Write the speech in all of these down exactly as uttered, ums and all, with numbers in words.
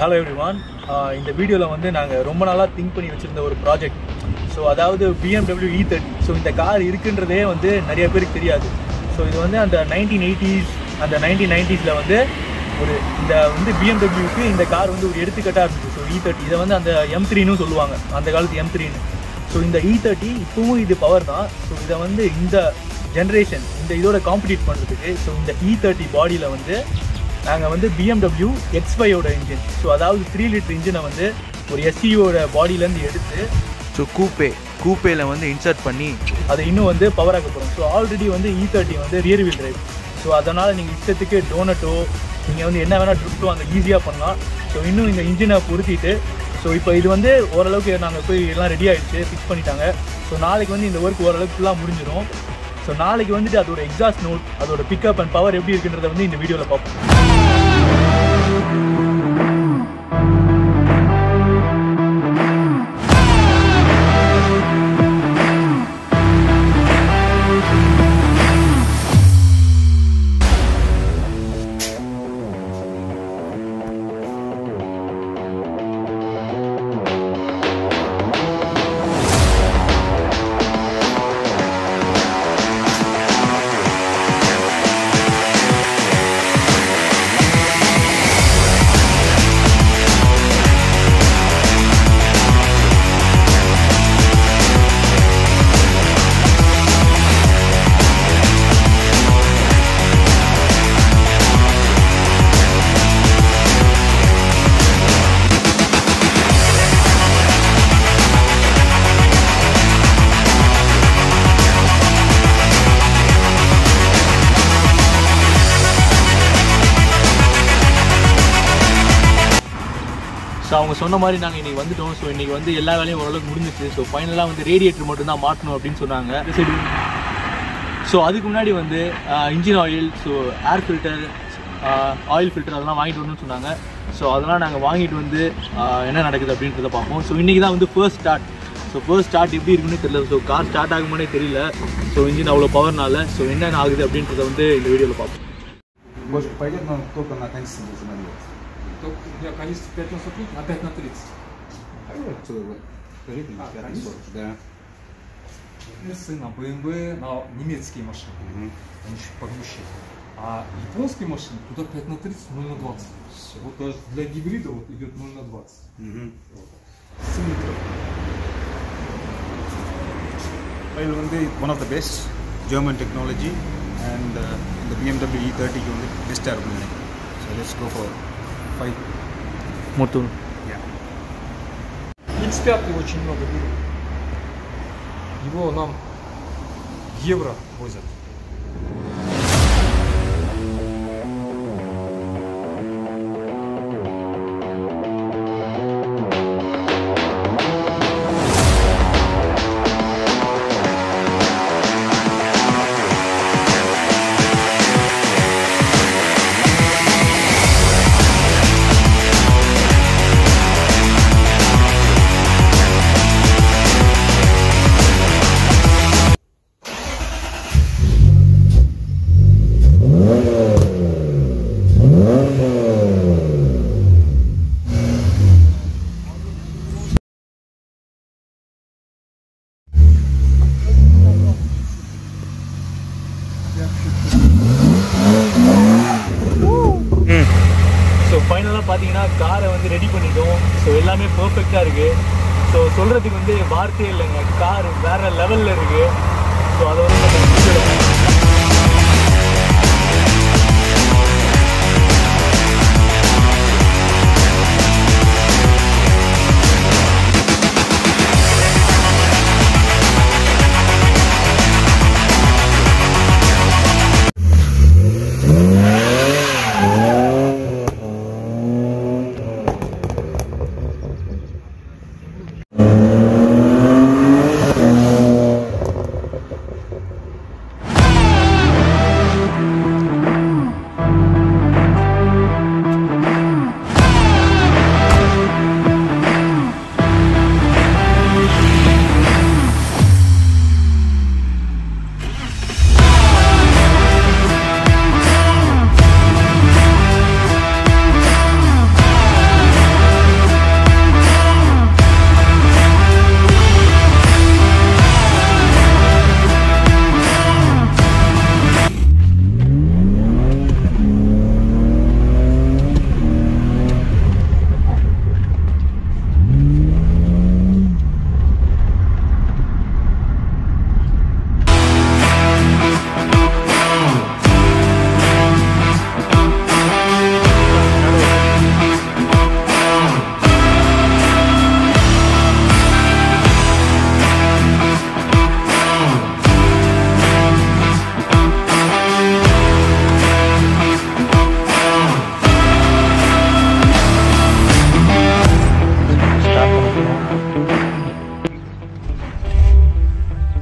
Hello everyone. இந்த வீடியோவில் வந்து நாங்கள் ரொம்ப நாளாக திங்க் பண்ணி வச்சுருந்த ஒரு ப்ராஜெக்ட். ஸோ அதாவது B M W E thirty. So இந்த கார் இருக்குன்றதே வந்து நிறைய பேருக்கு தெரியாது. ஸோ இது வந்து அந்த நைன்டீன் எயிட்டிஸ் அந்த நைன்டீன் நைன்டிஸில் வந்து ஒரு இந்த வந்து B M W-க்கு இந்த கார் வந்து ஒரு எடுத்துக்காட்டாக இருந்துச்சு. ஸோ E thirty இதை வந்து அந்த M three-னு சொல்லுவாங்க, அந்த காலத்து M three-னு. ஸோ இந்த E thirty இப்போவும் இது பவர் தான். ஸோ இதை வந்து இந்த ஜென்ரேஷன் இந்த இதோட காம்படிட் பண்ணுறதுக்கு ஸோ இந்த E thirty பாடியில் வந்து நாங்கள் வந்து B M W X five ஓட இன்ஜின், ஸோ அதாவது த்ரீ லிட்டர் இன்ஜினை வந்து ஒரு S U V-யோட பாடியிலேருந்து எடுத்து ஸோ கூப்பே கூப்பேயில் வந்து இன்சர்ட் பண்ணி அதை இன்னும் வந்து பவர் ஆக்க போகிறோம். ஸோ ஆல்ரெடி வந்து E thirty வந்து ரியர் வீல் டிரைவ். ஸோ அதனால் நீங்கள் இஷ்டத்துக்கு டோனட்டோ நீங்கள் வந்து என்ன வேணால் ட்ரிப்ட்டோ அங்கே ஈஸியாக பண்ணலாம். ஸோ இன்னும் இந்த இன்ஜினை பொருத்திட்டு ஸோ இப்போ இது வந்து ஓரளவுக்கு நாங்கள் போய் எல்லாம் ரெடி ஆகிடுச்சு, ஃபிக்ஸ் பண்ணிட்டாங்க. ஸோ நாளைக்கு வந்து இந்த ஒர்க் ஓரளவுக்கு ஃபுல்லாக முடிஞ்சிடும். ஸோ நாளைக்கு வந்துட்டு அதோட எக்ஸாஸ்ட் நோட், அதோட பிக்கப் அண்ட் பவர் எப்படி இருக்குன்றதை வந்து இந்த வீடியோவில் பார்ப்போம். ஸோ அவங்க சொன்ன மாதிரி நாங்கள் இன்றைக்கி வந்துட்டோம். ஸோ இன்றைக்கி வந்து எல்லா வேலையும் ஓரளவுக்கு முடிஞ்சிச்சு. ஸோ ஃபைனலாக வந்து ரேடியேட்டர் மட்டும்தான் மாட்டணும் அப்படின்னு சொன்னாங்க. சரி, ஸோ அதுக்கு முன்னாடி வந்து engine oil, so air filter, oil filter அதெல்லாம் வாங்கிட்டு வரணும்னு சொன்னாங்க. ஸோ அதெல்லாம் நாங்கள் வாங்கிட்டு வந்து என்ன நடக்குது அப்படின்றத பார்ப்போம். ஸோ இன்றைக்கி தான் வந்து first start. So first start எப்படி இருக்குன்னு தெரியல. ஸோ கார் ஸ்டார்ட் ஆகும்போதே தெரியல. ஸோ இன்ஜின் அவ்வளோ பவர்னால ஸோ என்னென்ன ஆகுது அப்படின்றத வந்து இந்த வீடியோவில் பார்ப்போம். Я количество пять на сорок, на пять на тридцать. На бэ эм вэ, на немецкие машины, угу. Они чуть погрузче. А японские машины туда пять на тридцать, ноль на двадцать. Вот даже для гибрида вот идет ноль на двадцать. Угу. Вот. Цилиндров. Well, one of the best German technology, and uh, the B M W E thirty only best airplane. So let's go for five. Мотор. икс пять очень много берут. Его нам евро возят. So ஃபைனலாக பார்த்தீங்கன்னா காரை வந்து ரெடி பண்ணிட்டோம். ஸோ எல்லாமே பர்ஃபெக்டாக இருக்குது. ஸோ சொல்கிறதுக்கு வந்து வார்த்தையே இல்லைங்க, கார் வேறு லெவலில் இருக்குது. ஸோ அதை வந்து நம்ம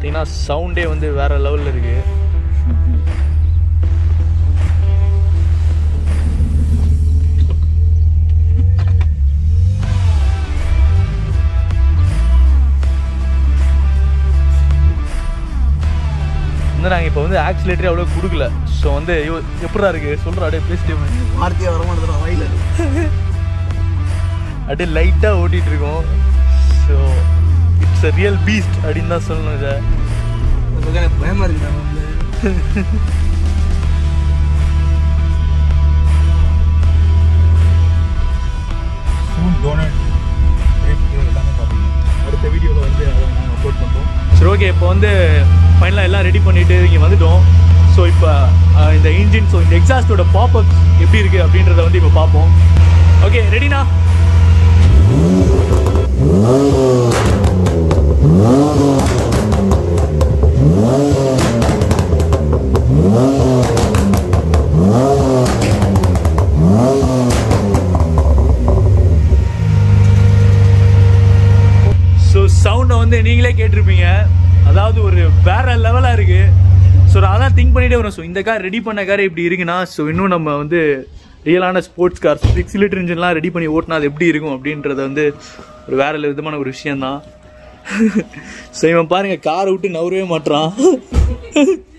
பார்த்தீங்கன்னா சவுண்டே வந்து வேற லெவலில் இருக்கு. வந்து நாங்கள் இப்போ வந்து ஆக்சிலேட்டரே அவ்வளோ கொடுக்கல. ஸோ வந்து எப்படா இருக்கு சொல்கிற அப்படியே பேசிட்டே வார்த்தையாக வர மாட்டேன் வயல அப்படியே லைட்டாக ஓட்டிகிட்டு இருக்கோம். So it's a real beast அப்படின்னு தான் சொல்லணும். இதை எனக்கு பயமாக இருக்குதா வந்து அடுத்த வீடியோவில் வந்து அதை நாங்கள் அப்லோட் பண்ணுறோம். சரி ஓகே, இப்போ வந்து ஃபைனலாக எல்லாம் ரெடி பண்ணிவிட்டு இங்கே வந்துட்டோம். ஸோ இப்போ இந்த இன்ஜின் ஸோ இந்த எக்ஸாஸ்டோட பாப்அப்ஸ் எப்படி இருக்குது அப்படின்றத வந்து இப்போ பார்ப்போம். ஓகே ரெடினா? ஸோ சவுண்டை வந்து நீங்களே கேட்டிருப்பீங்க. அதாவது ஒரு வேற லெவலாக இருக்குது. ஸோ நான் அதான் திங்க் பண்ணிகிட்டே வரோம். ஸோ இந்த கார் ரெடி பண்ண கார் இப்படி இருக்குன்னா ஸோ இன்னும் நம்ம வந்து ரியலான ஸ்போர்ட்ஸ் கார் சிக்ஸ் லிட்டர் இன்ஜின்லாம் ரெடி பண்ணி ஓட்டினா அது எப்படி இருக்கும் அப்படின்றத வந்து ஒரு வேற விதமான ஒரு விஷயந்தான். ஸோ இவன் பாருங்கள் காரை விட்டு நவரவே மாட்டான்.